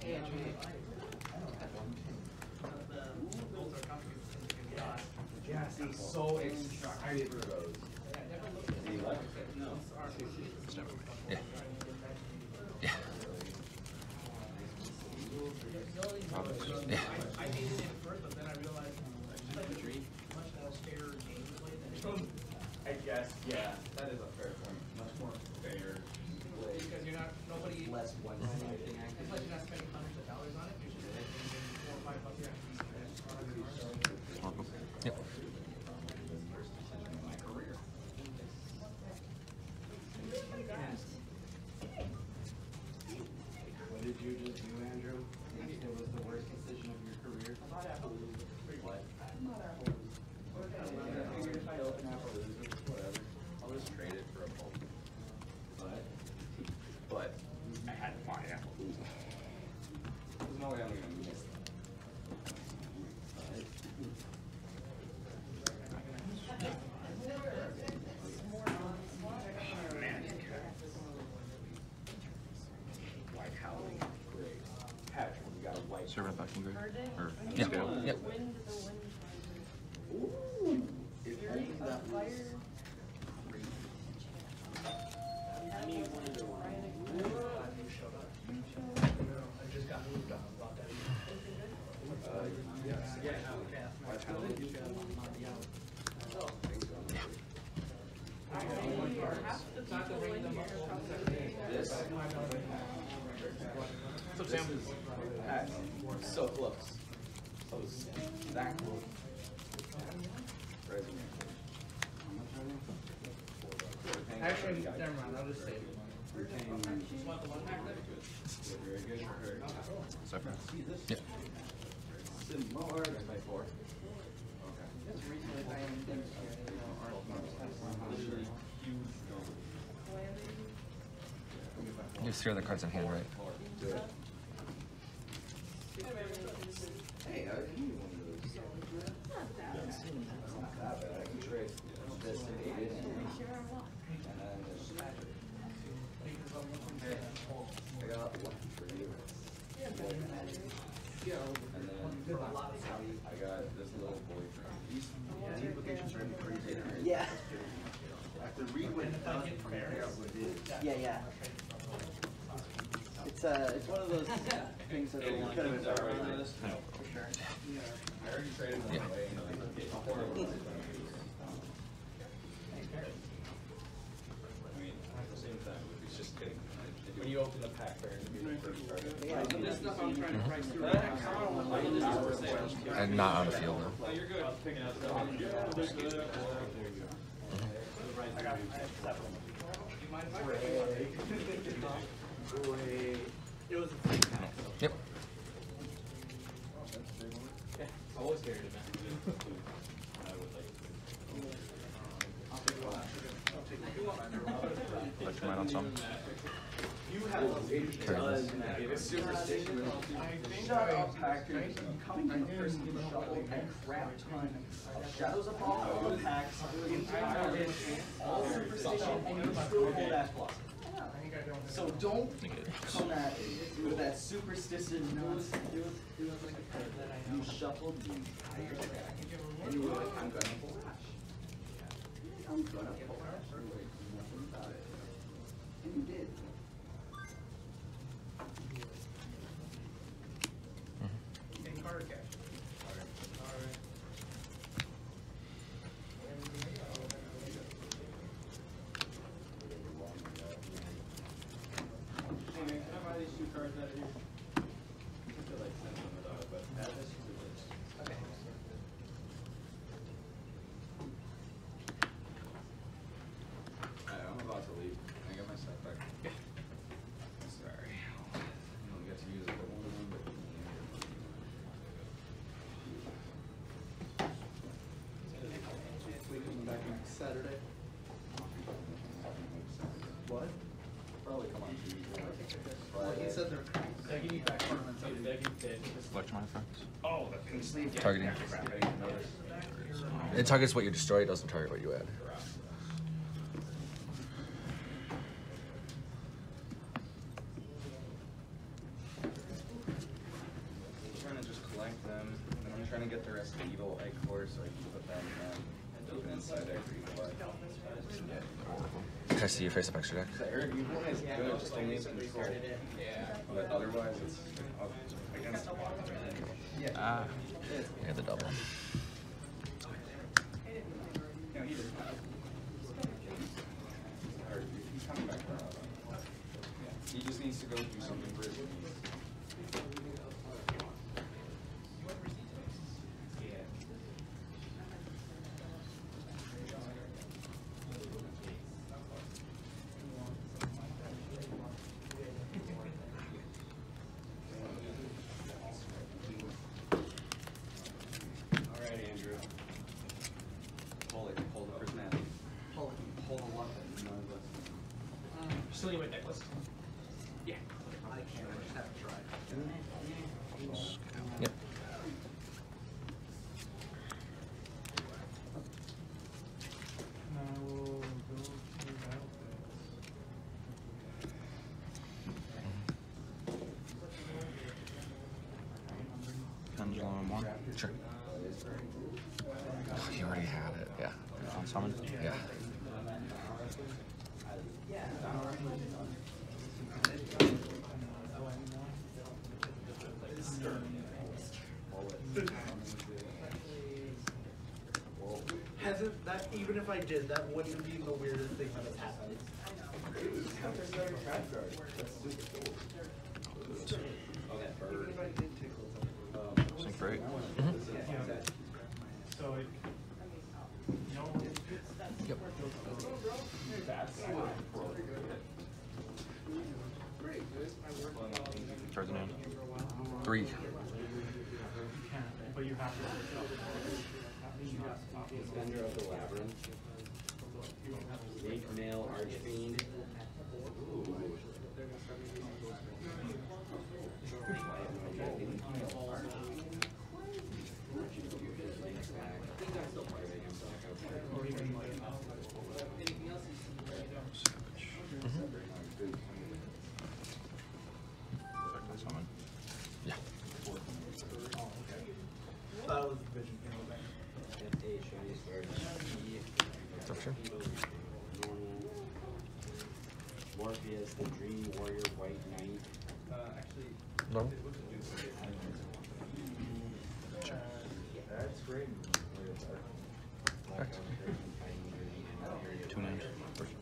Yes, he's so excited for those. Yeah. Yeah. Yeah. I hated it at first, but then I realized it's like a much more fair game to play than I guess, yeah, that is a fair point. Much more fair. because you're not nobody. Less one-sided. It's like you're not spending hundreds of dollars on it. You're just spending $4 or $5 you have to be. Yep. What did you just do, Andrew? It was the worst decision of your career. What? I figured if I open Appaloosa, whatever, I'll just trade it for a pulp. But I had to find Appaloosa. There's no way I'm gonna miss that. White Howling, great. Patrick, we got a white. Servant backing grade? Or yeah. Yep. Ooh, if only that was great. I need one of those. I just got moved on about that. Yes. Yeah, White Howling. It's not to bring them up over the second day. This. So Sam was so close. So that close. actually, never mind. I'll just save it. You're paying. Just want the one pack then? Very good for her. Second. Yep. Similar. I pay 4. Okay. Just recently I am things Literally huge. You just hear the cards in hand, right? Do it. Hey, I need one of those. It's not that bad. I can trade this to 8 and then there's magic. Hey, I got lucky for you. And then I got this little boyfriend. These implications are going to be pretty big. Yeah. I have to read what it does and figure out what it is. Yeah. It's one of those things that are kind of embarrassing. For sure. I already traded them away and I get horrible. I mean, at the same time, it's just kidding. When you open the pack, they're going to be the first card. This stuff I'm trying to price through. And not on the field, though. No, you're good. Picking out stuff. I got 7. Do you mind if I It was a free pack. Yep. I always carried it back. Let your mind on some. You have a superstition. Shut up, Packer. Coming from the person who shuffled a crap ton of Shadows of Fall packs entirely, all superstition, and you still hold that plus. So don't come at it with that superstition nonsense. You shuffled the entire deck, and you were like, I'm gonna flash. I'm gonna flash. Nothing about it. And you did. In card cash. Alright. Hey man, can I buy these 2 cards out of here? I feel like sending them out, but add this to this. Okay. I'm about to leave. Can I get my stuff back? Yeah. Sorry. You don't get to use it for one, but We coming back next Saturday. What? probably come on Tuesday. Well, he said they're giving you back tournaments. Let your mind effects. Oh, the Targeting. It targets what you destroy, it doesn't target what you add. gonna get the rest of the evil egg core, so I can put that inside every blood. Can I see your face up extra deck? The evil is good, just only in control. But otherwise, it's against the bottom. Ah. Yeah, the double. No, he doesn't have. Or he's coming back around. He just needs to go do something for his knees. Still with necklace. Yeah. I can't, I just have to try. Yep. Pendulum one? Sure. Oh, you already had it, yeah. On summon? Yeah. Hasn't that, even if I did, that wouldn't be the weirdest thing that has happened. Oh, that bird. Sync great. So it. Yep. Charge the name. 3. But you have to. Defender of the Labyrinth. Snake Male Archfiend. Summon. Yeah. That was the vision. Sure. Morpheus, the Dream Warrior, White Knight. No. That's great. Correct. 2 names. First.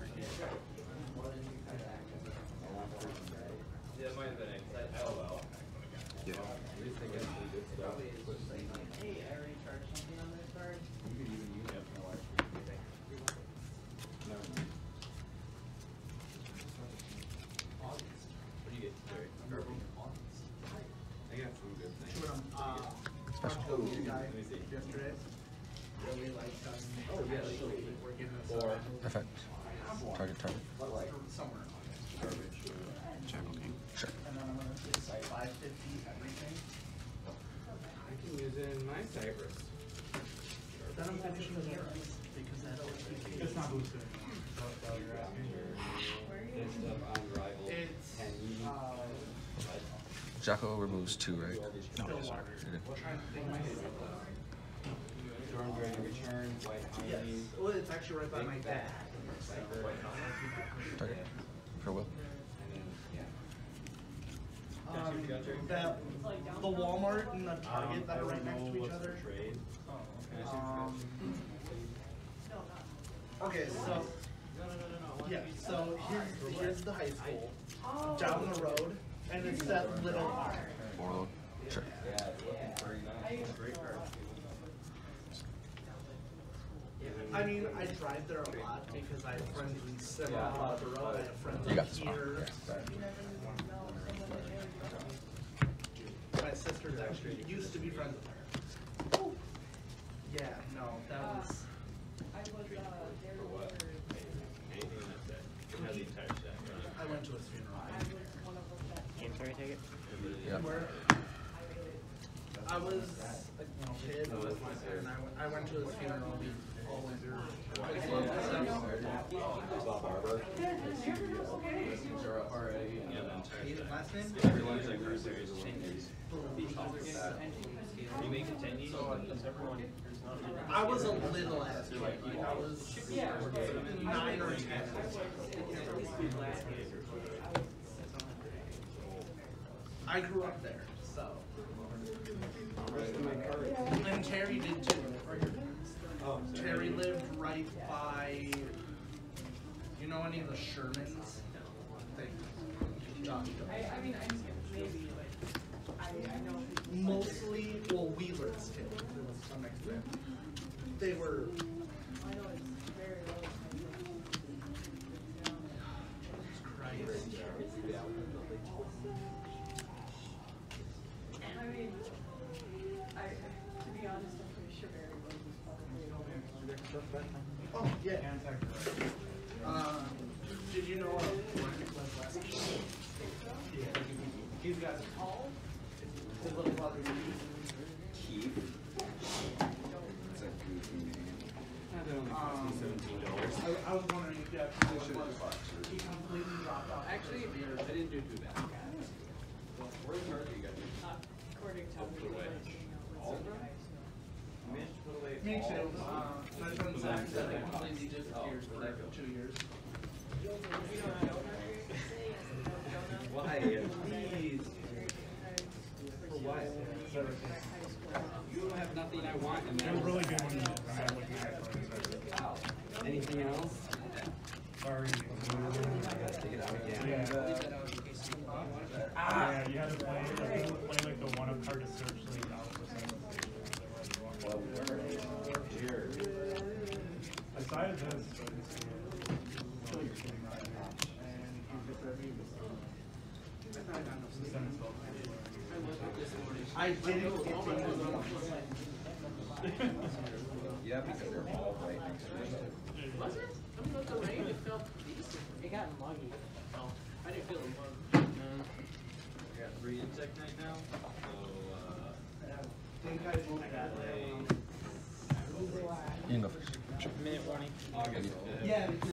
Yeah, it might have been LOL. Yeah. Hey, I already charged something on this card. You could even use it for like. No. What do you get today? I got some good things. Talked to the guy yesterday. Really liked us. Oh, yeah, We're getting us Or Effect. Target. somewhere. Jackal King. Sure. And then I'm gonna say 550 everything. I can use it in my Cypress. Then I'm finishing the mirrors because that's It's not boosted. List of unrivaled It's penny. Jackal removes 2, right? still water. You're good. Stormdragon Return, White Yes. Honey. Well, it's actually right by my dad. Cypher. Target. For Will. And then, That the Walmart and the Target that are right next to each other. Trade. Okay, so yeah, so here's the high school down the road, and it's that little R. Warlord. Sure. Yeah, it's looking pretty nice. Great card. I mean, I drive there a lot because I have friends in Salamangreat. I have friends You got this one. here. Yeah. My sister's actually used to be friends with her. Yeah, no, that was. For what? Anything in that set. It has the entire set. I went to his funeral. Yeah. Where I was a kid with my sister, and I went to his funeral. We all went through. Barber. Are up already. Yeah, the entire set. Last freshman. Everyone's like our series changes. You make it 10 years, everyone. I was a little ass kid. I was 9 or 10. I grew up there, so. And Terry did too. Terry lived right by. You know any of the Shermans? I mean, maybe, like, I know. Mostly, well, Wheelers too, to some extent. They were. I know it's very low. Christ. I mean, to be honest, I'm pretty sure Barry was probably. Oh, yeah. Did you know He's got his little brother Keith. It's a goofy name. I was wondering if that he completely dropped out. Actually, I didn't do too bad. Where the charger you got? According to All of them? You managed to put away Me all too. of them? My friend Zach said it completely disappears for 2 years. Why? Please. For what? You don't have nothing I want in there. It was really good when you were looking at it. Anything else? Sorry. I gotta take it out again. Yeah, you had to play like the one of hard to search so you got aside this, I didn't get Yeah, because they're all right next to each other. Was it? I mean, with the rain, it felt decent. It got muggy. Oh, I didn't feel it muggy. I got 3 insect night now, so You can go first. minute warning. Yeah.